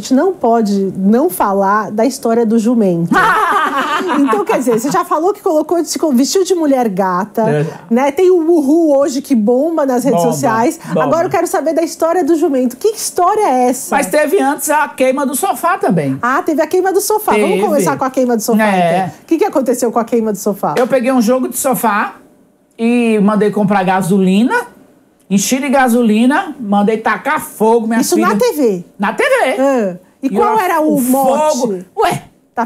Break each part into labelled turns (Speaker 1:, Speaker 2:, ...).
Speaker 1: gente não pode não falar da história do jumento. Então, quer dizer, você já falou que vestiu de mulher gata, né? Tem o Uhu hoje que bomba nas redes sociais. Agora eu quero saber da história do jumento. Que história é essa?
Speaker 2: Mas teve antes a queima do sofá também.
Speaker 1: Ah, teve a queima do sofá. Vamos começar com a queima do sofá, então. O que aconteceu com a queima do sofá?
Speaker 2: Eu peguei um jogo de sofá e mandei comprar gasolina, enchi de gasolina, mandei tacar fogo, minha filha.
Speaker 1: Isso na TV?
Speaker 2: Na TV.
Speaker 1: E qual era o mote?
Speaker 2: Ué,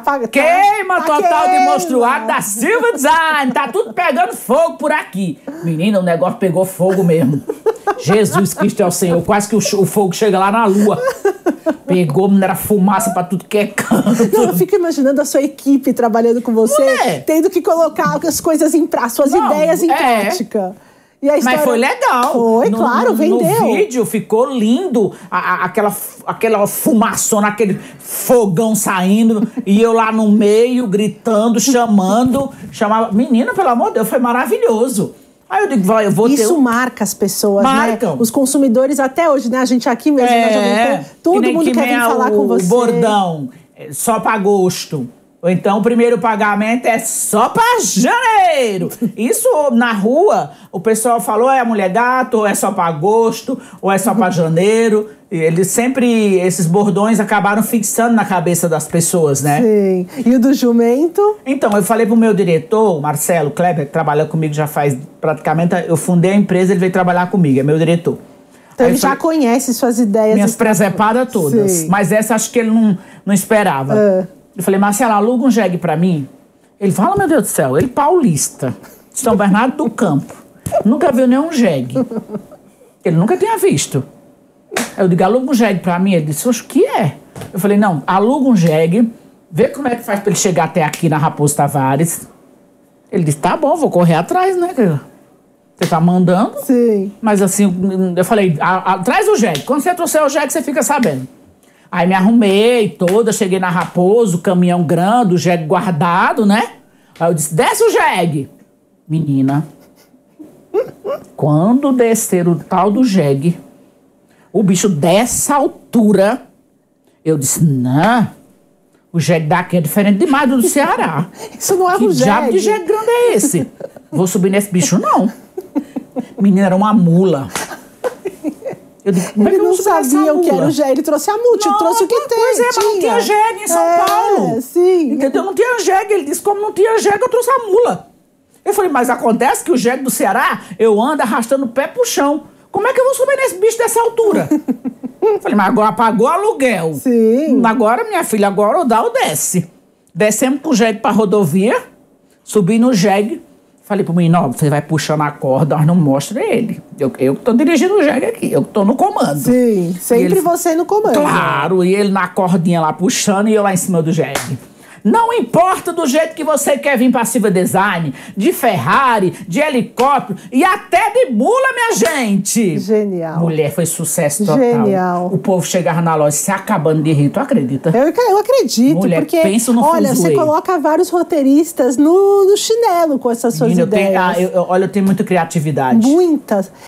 Speaker 2: queima total de monstruado da Silva Design. Tá tudo pegando fogo por aqui. Menina, o negócio pegou fogo mesmo. Jesus Cristo é o Senhor. Quase que o fogo chega lá na lua. Pegou, era fumaça pra tudo que é canto.
Speaker 1: Não, eu fico imaginando a sua equipe trabalhando com você, tendo que colocar as coisas suas ideias em prática. E a história...
Speaker 2: Mas foi legal.
Speaker 1: Foi, claro, vendeu.
Speaker 2: No vídeo ficou lindo, aquela fumaçona, aquele fogão saindo, e eu lá no meio, gritando, chamava. Menina, pelo amor de Deus, foi maravilhoso. Aí eu digo, eu vou
Speaker 1: Isso marca as pessoas, né? Os consumidores até hoje, né? A gente aqui mesmo, todo mundo quer vir falar com você.
Speaker 2: O bordão, só pra gosto. Ou então o primeiro pagamento é só pra janeiro. Isso na rua, o pessoal falou, é a mulher gato, ou é só pra agosto, ou é só pra janeiro. E eles sempre, esses bordões acabaram fixando na cabeça das pessoas, né?
Speaker 1: Sim. E o do jumento?
Speaker 2: Então, eu falei pro meu diretor, Marcelo Kleber, que trabalha comigo já faz praticamente... Eu fundei a empresa, ele veio trabalhar comigo, é meu diretor.
Speaker 1: Então ele já conhece suas ideias.
Speaker 2: Minhas presepadas todas. Sim. Mas essa acho que ele não esperava. Eu falei, Marcelo, aluga um jegue pra mim. Ele fala, meu Deus do céu, ele paulista, São Bernardo do Campo. Nunca viu nenhum jegue. Ele nunca tinha visto. Eu digo, aluga um jegue pra mim. Ele disse, oxe, o que é? Eu falei, não, aluga um jegue, vê como é que faz pra ele chegar até aqui na Raposo Tavares. Ele disse, tá bom, vou correr atrás, né? Você tá mandando?
Speaker 1: Sim.
Speaker 2: Mas assim, eu falei, traz o jegue. Quando você trouxer o jegue, você fica sabendo. Aí me arrumei toda, cheguei na Raposo, caminhão grande, o jegue guardado, né? Aí eu disse, desce o jegue. Menina, quando descer o tal do jegue, o bicho dessa altura, eu disse, não, o jegue daqui é diferente demais do Ceará.
Speaker 1: Isso não é um jegue.
Speaker 2: Que diabo de jegue grande é esse? Vou subir nesse bicho, não. Menina, era uma mula. Eu digo,
Speaker 1: ele não sabia o que era o jegue, ele trouxe a multi, trouxe o que tem.
Speaker 2: Pois é, mas não tinha jegue em São Paulo.
Speaker 1: Sim.
Speaker 2: Entendeu? Não tinha jegue. Ele disse, como não tinha jegue, eu trouxe a mula. Eu falei, mas acontece que o jegue do Ceará, eu ando arrastando o pé pro chão. Como é que eu vou subir nesse bicho dessa altura? Eu falei, mas agora pagou aluguel.
Speaker 1: Sim.
Speaker 2: Agora, minha filha, agora o dá ou desce. Descemos com o jegue pra rodovia, subi no jegue. Falei pro menino, ó, você vai puxando a corda, nós não mostra ele. Eu que tô dirigindo o jegue aqui, eu que tô no comando.
Speaker 1: Sim, sempre você no comando.
Speaker 2: Claro, e ele na cordinha lá puxando e eu lá em cima do jegue. Não importa do jeito que você quer vir pra Silva Design, de Ferrari, de helicóptero e até de mula, minha gente.
Speaker 1: Genial.
Speaker 2: Mulher, foi sucesso total.
Speaker 1: Genial.
Speaker 2: O povo chegava na loja se acabando de rir, tu acredita?
Speaker 1: Eu acredito,
Speaker 2: mulher,
Speaker 1: porque,
Speaker 2: pensa no
Speaker 1: olha, você coloca vários roteiristas no chinelo com essas suas ideias.
Speaker 2: Eu tenho muita criatividade.
Speaker 1: Muitas.